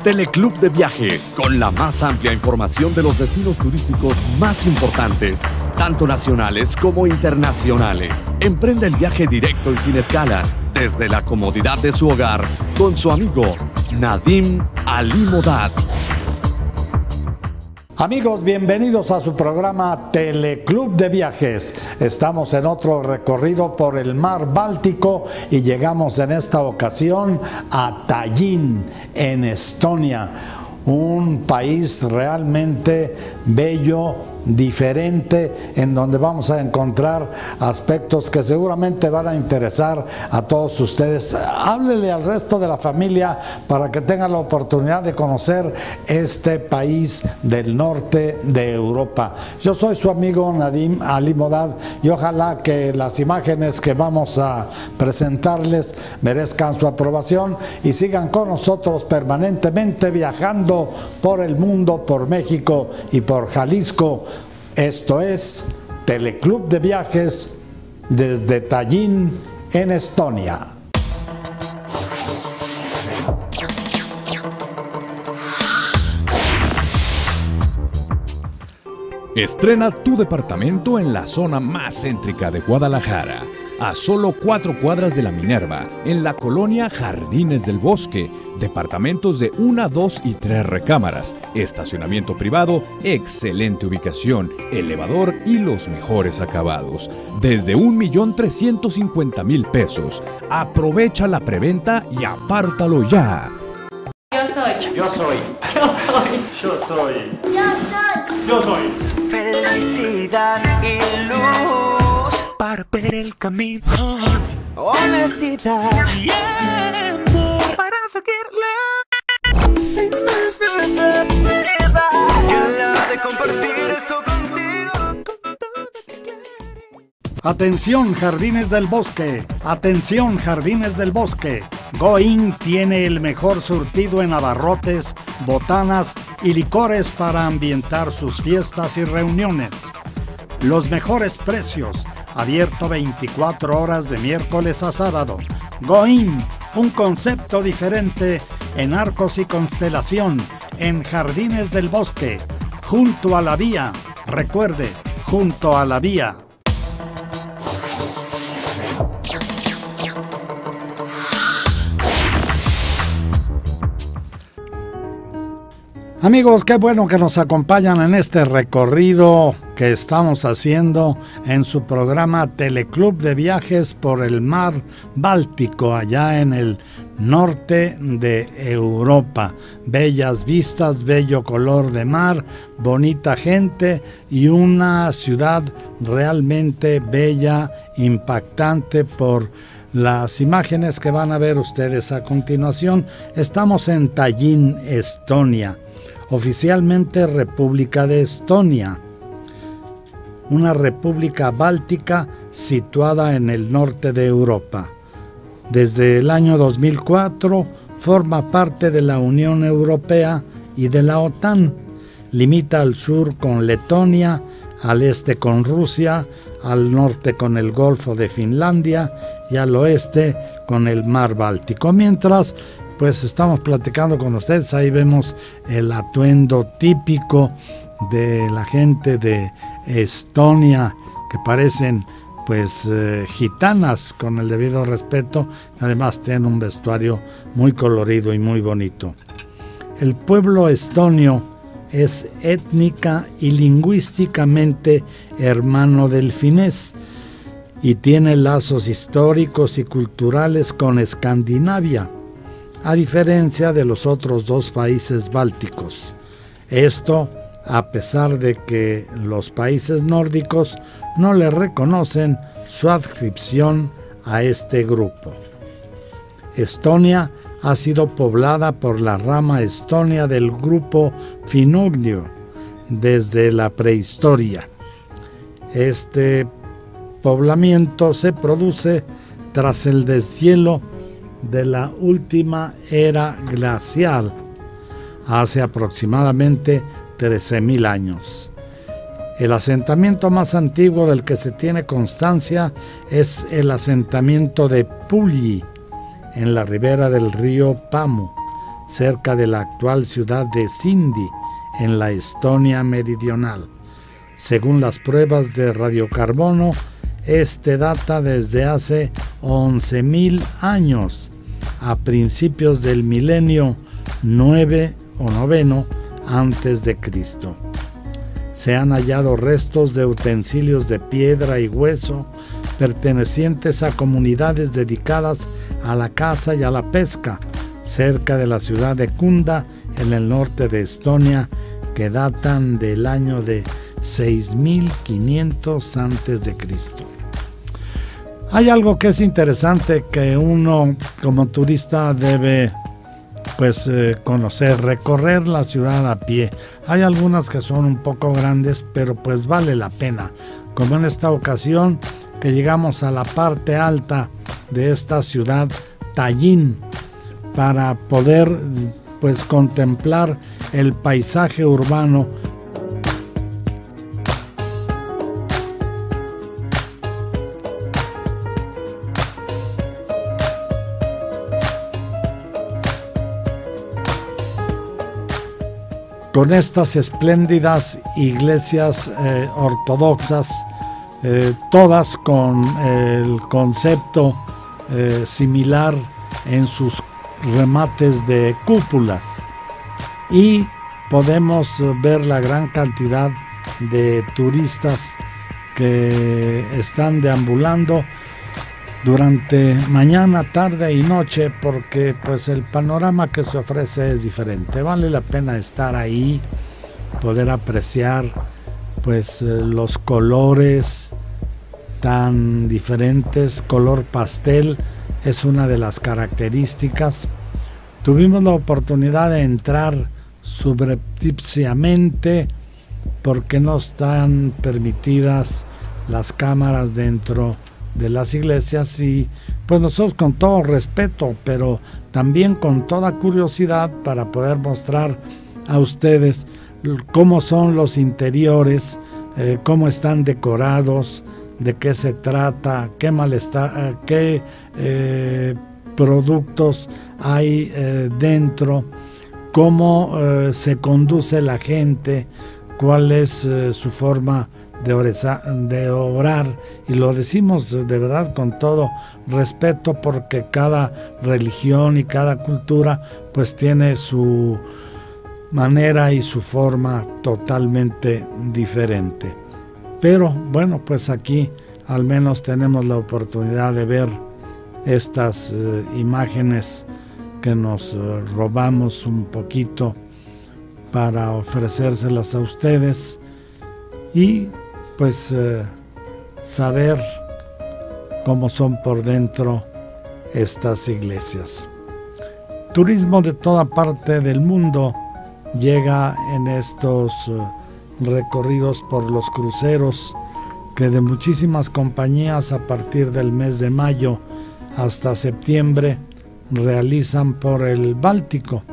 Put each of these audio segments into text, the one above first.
Teleclub de Viajes, con la más amplia información de los destinos turísticos más importantes, tanto nacionales como internacionales. Emprenda el viaje directo y sin escalas, desde la comodidad de su hogar, con su amigo Nadim Alimodad. Amigos, bienvenidos a su programa Teleclub de Viajes. Estamos en otro recorrido por el mar Báltico y llegamos en esta ocasión a Tallin, en Estonia. Un país realmente bello, diferente, en donde vamos a encontrar aspectos que seguramente van a interesar a todos ustedes. Háblele al resto de la familia para que tengan la oportunidad de conocer este país del norte de Europa. Yo soy su amigo Nadim Alimodad y ojalá que las imágenes que vamos a presentarles merezcan su aprobación y sigan con nosotros permanentemente viajando por el mundo, por México y por Jalisco. Esto es Teleclub de Viajes desde Tallin, en Estonia. Estrena tu departamento en la zona más céntrica de Guadalajara, a solo 4 cuadras de la Minerva, en la colonia Jardines del Bosque. Departamentos de 1, 2 y 3 recámaras, estacionamiento privado, excelente ubicación, elevador y los mejores acabados. Desde 1,350,000 pesos. Aprovecha la preventa y apártalo ya. Yo soy. Yo soy. Yo soy. Yo soy. Felicidad y luz para ver el camino. Honestidad y amor para seguirle sin más necesidad. Y la de compartir esto contigo. Atención, Jardines del Bosque. Atención, Jardines del Bosque. Go-In tiene el mejor surtido en abarrotes, botanas y licores para ambientar sus fiestas y reuniones. Los mejores precios. Abierto 24 horas de miércoles a sábado. Go-In, un concepto diferente en arcos y constelación, en Jardines del Bosque, junto a la vía. Recuerde, junto a la vía. Amigos, qué bueno que nos acompañan en este recorrido que estamos haciendo en su programa Teleclub de Viajes por el mar Báltico, allá en el norte de Europa. Bellas vistas, bello color de mar, bonita gente y una ciudad realmente bella, impactante por las imágenes que van a ver ustedes a continuación. Estamos en Tallin, Estonia. Oficialmente República de Estonia, una república báltica situada en el norte de Europa. Desde el año 2004 forma parte de la Unión Europea y de la OTAN. Limita al sur con Letonia, al este con Rusia, al norte con el Golfo de Finlandia y al oeste con el Mar Báltico. Mientras pues estamos platicando con ustedes, ahí vemos el atuendo típico de la gente de Estonia, que parecen pues gitanas, con el debido respeto. Además tienen un vestuario muy colorido y muy bonito. El pueblo estonio es étnica y lingüísticamente hermano del finés y tiene lazos históricos y culturales con Escandinavia, a diferencia de los otros 2 países bálticos. Esto a pesar de que los países nórdicos no le reconocen su adscripción a este grupo. Estonia ha sido poblada por la rama estonia del grupo finugio desde la prehistoria. Este poblamiento se produce tras el deshielo de la última era glacial, hace aproximadamente 13,000 años. El asentamiento más antiguo del que se tiene constancia es el asentamiento de Pulji, en la ribera del río Pamu, cerca de la actual ciudad de Sindi, en la Estonia meridional. Según las pruebas de radiocarbono, este data desde hace 11.000 años, a principios del milenio 9 o noveno antes de Cristo. Se han hallado restos de utensilios de piedra y hueso pertenecientes a comunidades dedicadas a la caza y a la pesca, cerca de la ciudad de Kunda, en el norte de Estonia, que datan del año de 6500 antes de Cristo. Hay algo que es interesante que uno como turista debe conocer, recorrer la ciudad a pie. Hay algunas que son un poco grandes, pero pues vale la pena, como en esta ocasión que llegamos a la parte alta de esta ciudad, Tallin, para poder contemplar el paisaje urbano. Con estas espléndidas iglesias ortodoxas, todas con el concepto similar en sus remates de cúpulas, y podemos ver la gran cantidad de turistas que están deambulando durante mañana, tarde y noche, porque pues el panorama que se ofrece es diferente. Vale la pena estar ahí, poder apreciar los colores tan diferentes. Color pastel es una de las características. Tuvimos la oportunidad de entrar subrepticiamente porque no están permitidas las cámaras dentro de las iglesias, y pues nosotros con todo respeto, pero también con toda curiosidad, para poder mostrar a ustedes cómo son los interiores, cómo están decorados, de qué se trata, qué productos hay dentro, cómo se conduce la gente, cuál es su forma de orar, y lo decimos de verdad con todo respeto, porque cada religión y cada cultura pues tiene su manera y su forma totalmente diferente. Pero bueno, pues aquí al menos tenemos la oportunidad de ver estas imágenes que nos robamos un poquito para ofrecérselas a ustedes, y pues saber cómo son por dentro estas iglesias. Turismo de toda parte del mundo llega en estos recorridos por los cruceros que de muchísimas compañías a partir del mes de mayo hasta septiembre realizan por el Báltico.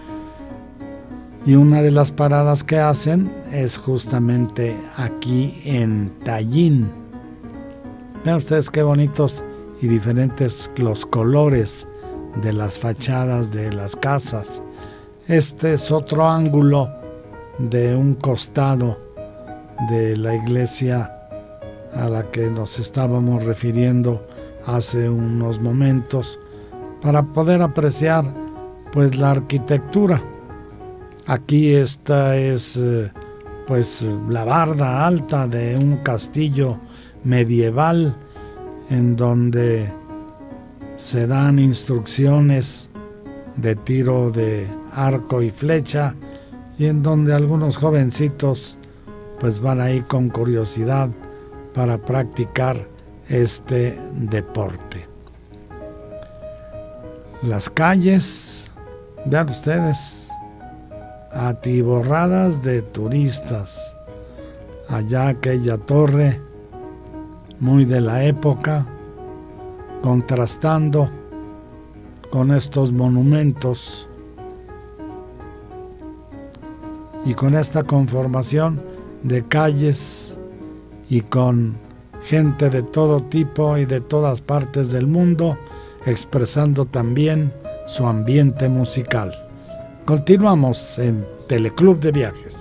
Y una de las paradas que hacen es justamente aquí en Tallin. Vean ustedes qué bonitos y diferentes los colores de las fachadas de las casas. Este es otro ángulo de un costado de la iglesia a la que nos estábamos refiriendo hace unos momentos, para poder apreciar pues la arquitectura. Aquí esta es la barda alta de un castillo medieval, en donde se dan instrucciones de tiro de arco y flecha, y en donde algunos jovencitos pues van ahí con curiosidad para practicar este deporte. Las calles, vean ustedes, atiborradas de turistas. Allá aquella torre muy de la época, contrastando con estos monumentos y con esta conformación de calles, y con gente de todo tipo y de todas partes del mundo expresando también su ambiente musical. Continuamos en Teleclub de Viajes.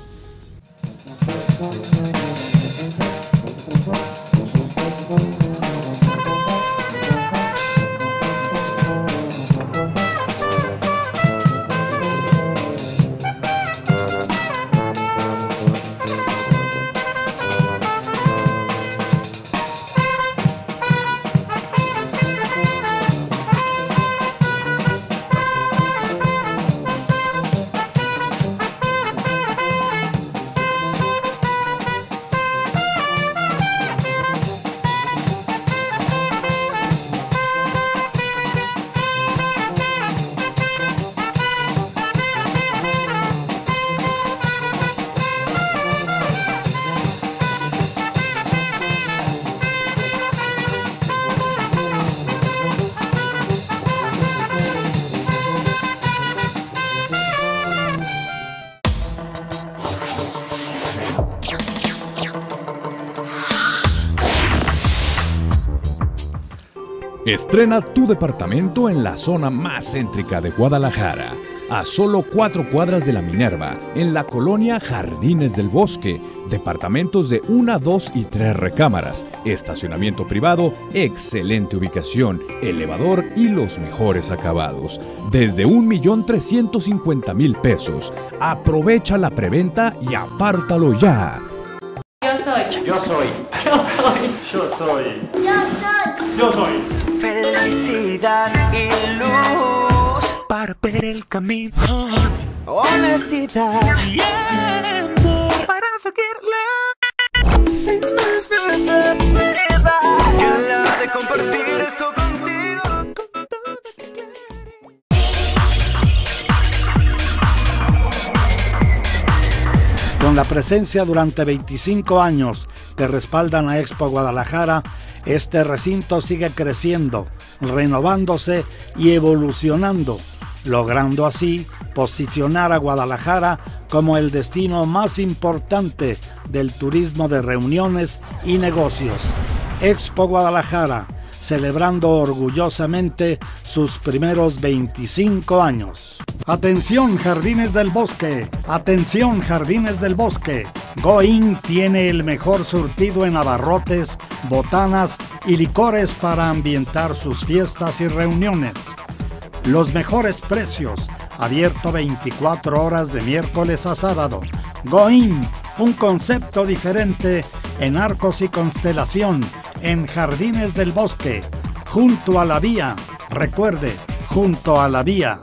Estrena tu departamento en la zona más céntrica de Guadalajara, a solo 4 cuadras de la Minerva, en la colonia Jardines del Bosque. Departamentos de 1, 2 y 3 recámaras, estacionamiento privado, excelente ubicación, elevador y los mejores acabados. Desde 1,350,000 pesos. Aprovecha la preventa y apártalo ya. Yo soy. Yo soy. Yo soy. Yo soy. Felicidad y luz para ver el camino. Honestidad y amor para seguirle. Sin más necesidad que la de compartir esto contigo. Con todo que quieres. Con la presencia durante 25 años que respaldan a Expo Guadalajara, este recinto sigue creciendo, renovándose y evolucionando, logrando así posicionar a Guadalajara como el destino más importante del turismo de reuniones y negocios. Expo Guadalajara, celebrando orgullosamente sus primeros 25 años. Atención Jardines del Bosque, atención Jardines del Bosque. Go-In tiene el mejor surtido en abarrotes, botanas y licores para ambientar sus fiestas y reuniones. Los mejores precios, abierto 24 horas de miércoles a sábado. Go-In, un concepto diferente en arcos y constelación, en Jardines del Bosque, junto a la vía. Recuerde, junto a la vía.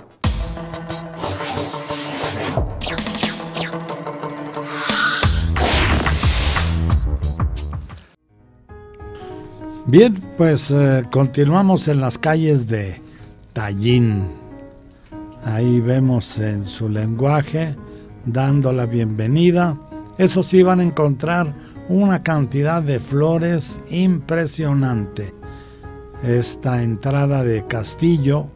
Bien, pues continuamos en las calles de Tallín. Ahí vemos en su lenguaje, dando la bienvenida. Eso sí, van a encontrar una cantidad de flores impresionante. Esta entrada de Castillo,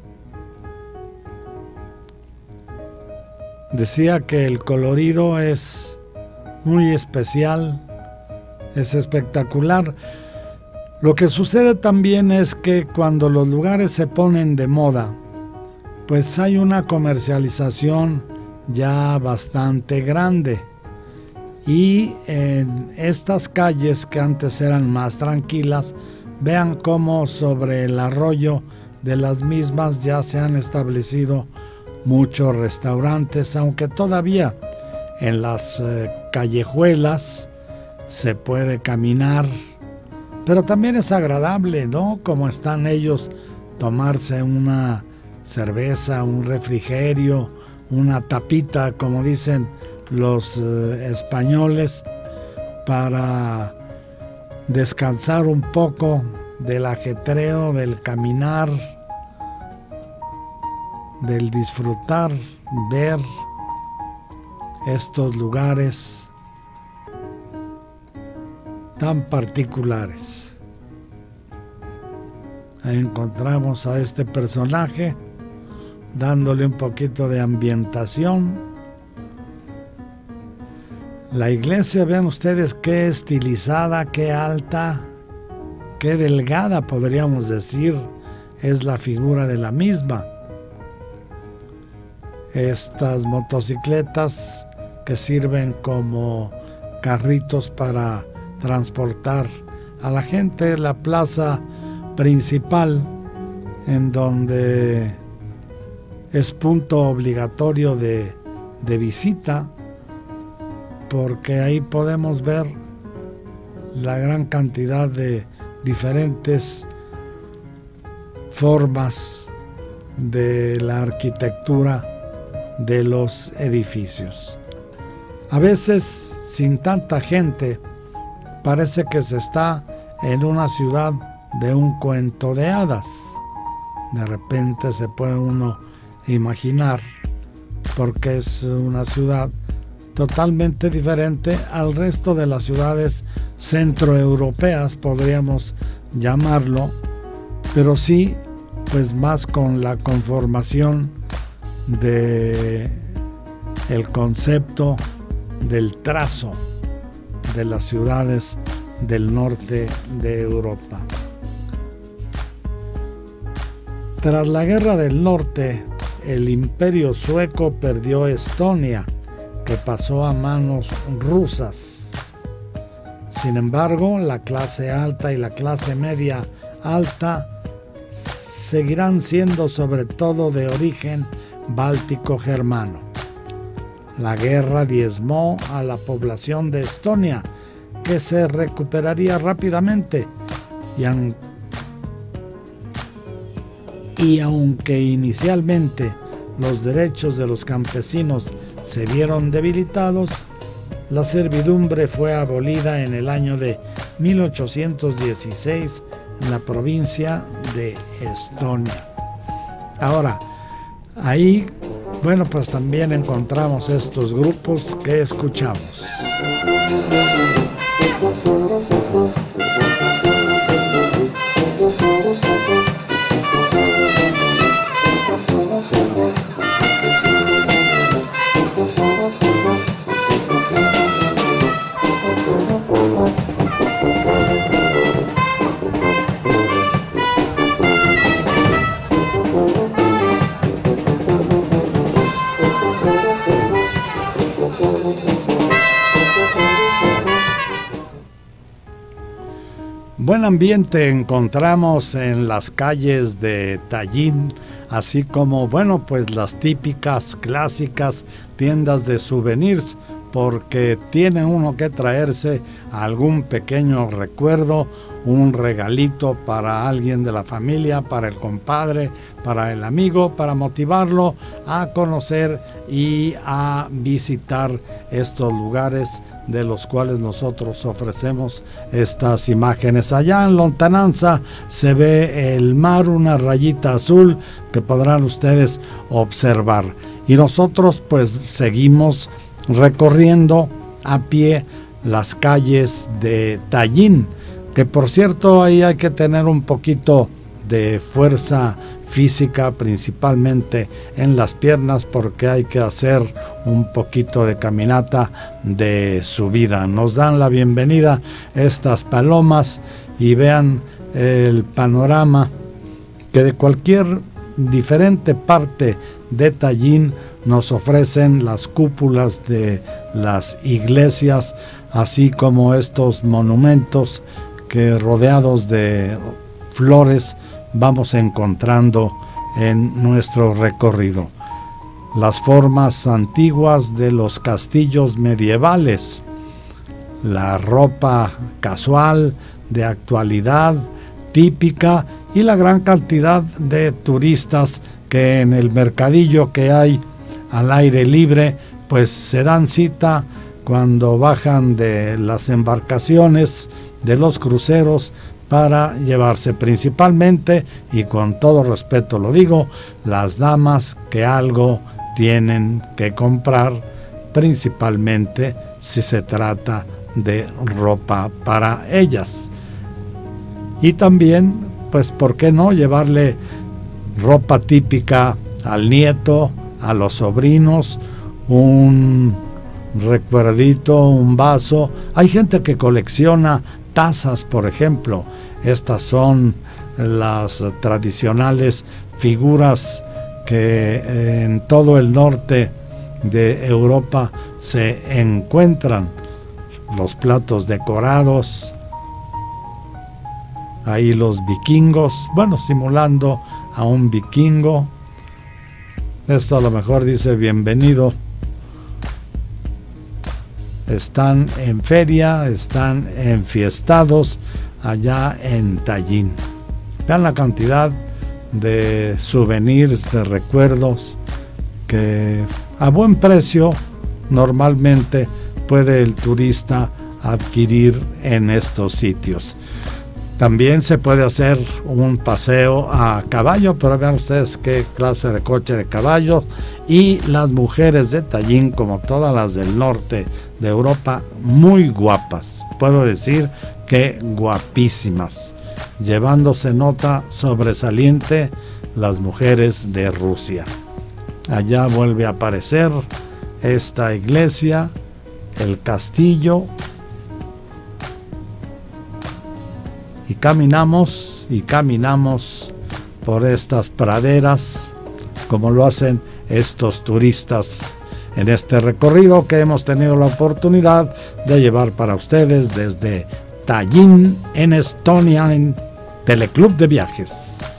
decía que el colorido es muy especial, es espectacular. Lo que sucede también es que cuando los lugares se ponen de moda, pues hay una comercialización ya bastante grande. Y en estas calles que antes eran más tranquilas, vean cómo sobre el arroyo de las mismas ya se han establecido muchos restaurantes, aunque todavía en las callejuelas se puede caminar. Pero también es agradable, ¿no? Como están ellos, tomarse una cerveza, un refrigerio, una tapita, como dicen los españoles, para descansar un poco del ajetreo, del caminar, del disfrutar, ver estos lugares tan particulares. Ahí encontramos a este personaje dándole un poquito de ambientación. La iglesia, vean ustedes qué estilizada, qué alta, qué delgada podríamos decir es la figura de la misma. estas motocicletas que sirven como carritos para transportar a la gente. La plaza principal, en donde es punto obligatorio de visita, porque ahí podemos ver la gran cantidad de diferentes formas de la arquitectura de los edificios. A veces, sin tanta gente, parece que se está en una ciudad de un cuento de hadas. De repente se puede uno imaginar, porque es una ciudad totalmente diferente al resto de las ciudades centroeuropeas, podríamos llamarlo, pero sí, pues más con la conformación de el concepto del trazo de las ciudades del norte de Europa. Tras la Guerra del Norte, el Imperio Sueco perdió Estonia, que pasó a manos rusas. Sin embargo, la clase alta y la clase media alta seguirán siendo sobre todo de origen báltico-germano. La guerra diezmó a la población de Estonia, que se recuperaría rápidamente, y aunque inicialmente los derechos de los campesinos se vieron debilitados, la servidumbre fue abolida en el año de 1816 en la provincia de Estonia. Ahora, ahí, bueno, pues también encontramos estos grupos que escuchamos. Buen ambiente encontramos en las calles de Tallin, así como, bueno, pues las típicas, clásicas tiendas de souvenirs, porque tiene uno que traerse algún pequeño recuerdo, un regalito para alguien de la familia, para el compadre, para el amigo, para motivarlo a conocer y a visitar estos lugares de los cuales nosotros ofrecemos estas imágenes. Allá en lontananza se ve el mar, una rayita azul que podrán ustedes observar. Y nosotros pues seguimos recorriendo a pie las calles de Tallin, que por cierto ahí hay que tener un poquito de fuerza física, principalmente en las piernas, porque hay que hacer un poquito de caminata de subida. Nos dan la bienvenida estas palomas y vean el panorama que de cualquier diferente parte de Tallin nos ofrecen las cúpulas de las iglesias, así como estos monumentos que rodeados de flores vamos encontrando en nuestro recorrido. Las formas antiguas de los castillos medievales, la ropa casual, de actualidad, típica, y la gran cantidad de turistas que en el mercadillo que hay al aire libre, pues se dan cita cuando bajan de las embarcaciones, de los cruceros, para llevarse principalmente, y con todo respeto lo digo, las damas que algo tienen que comprar, principalmente si se trata de ropa para ellas. Y también, pues, ¿por qué no llevarle ropa típica al nieto, a los sobrinos, un recuerdito, un vaso? Hay gente que colecciona tazas, por ejemplo. Estas son las tradicionales figuras que en todo el norte de Europa se encuentran los platos decorados. Ahí los vikingos, bueno, simulando a un vikingo. Esto a lo mejor dice bienvenido. Están en feria, están enfiestados allá en Tallin. Vean la cantidad de souvenirs, de recuerdos que a buen precio normalmente puede el turista adquirir en estos sitios. También se puede hacer un paseo a caballo, pero vean ustedes qué clase de coche de caballo. Y las mujeres de Tallin, como todas las del norte de Europa, muy guapas. Puedo decir que guapísimas. Llevándose nota sobresaliente las mujeres de Rusia. Allá vuelve a aparecer esta iglesia, el castillo. Y caminamos por estas praderas, como lo hacen estos turistas en este recorrido que hemos tenido la oportunidad de llevar para ustedes desde Tallin, en Estonia, en Teleclub de Viajes.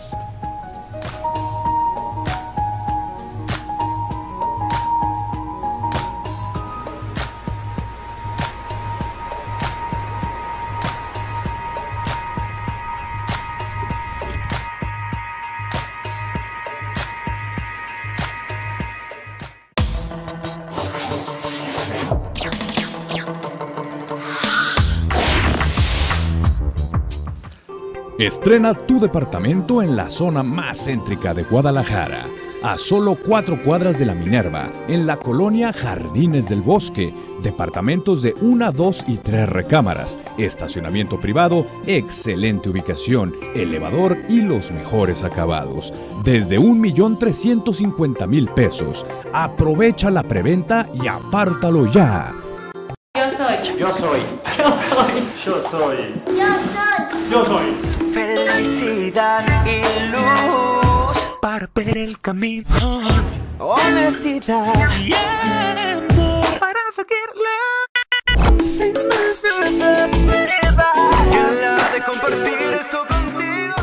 Estrena tu departamento en la zona más céntrica de Guadalajara, a solo 4 cuadras de la Minerva, en la colonia Jardines del Bosque. Departamentos de 1, 2 y 3 recámaras, estacionamiento privado, excelente ubicación, elevador y los mejores acabados. Desde 1,350,000 pesos. Aprovecha la preventa y apártalo ya. Yo soy. Yo soy. Yo soy. Yo soy. Felicidad y luz para ver el camino. Honestidad y amor para seguirla. Sin más necesidad que la de compartir esto contigo.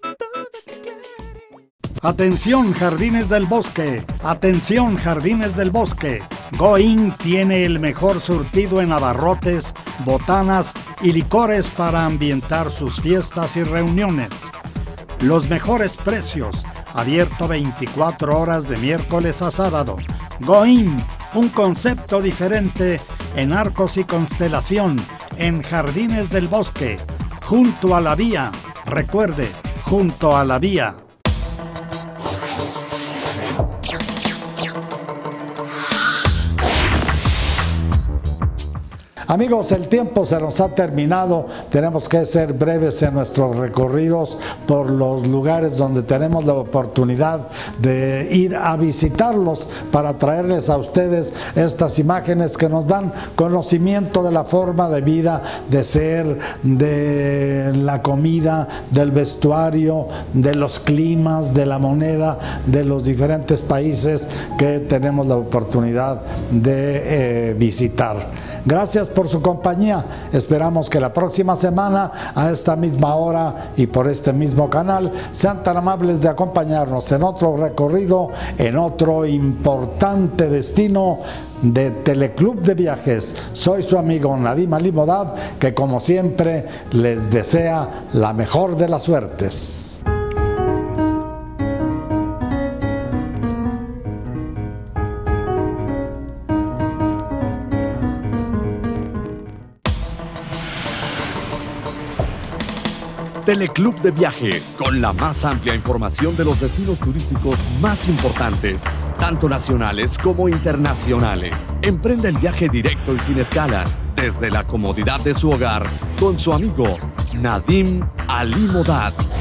Atención Jardines del Bosque, atención Jardines del Bosque. Go-In tiene el mejor surtido en abarrotes, botanas y licores para ambientar sus fiestas y reuniones. Los mejores precios, abierto 24 horas de miércoles a sábado. Go-In, un concepto diferente en arcos y constelación, en Jardines del Bosque, junto a la vía. Recuerde, junto a la vía. Amigos, el tiempo se nos ha terminado. Tenemos que ser breves en nuestros recorridos por los lugares donde tenemos la oportunidad de ir a visitarlos para traerles a ustedes estas imágenes que nos dan conocimiento de la forma de vida, de ser, de la comida, del vestuario, de los climas, de la moneda, de los diferentes países que tenemos la oportunidad de visitar. Gracias por su compañía. Esperamos que la próxima semana a esta misma hora y por este mismo canal sean tan amables de acompañarnos en otro recorrido, en otro importante destino de Teleclub de Viajes. Soy su amigo Nadim Alimodad, que como siempre les desea la mejor de las suertes. Teleclub de Viajes, con la más amplia información de los destinos turísticos más importantes, tanto nacionales como internacionales. Emprende el viaje directo y sin escalas, desde la comodidad de su hogar, con su amigo Nadim Alimodad.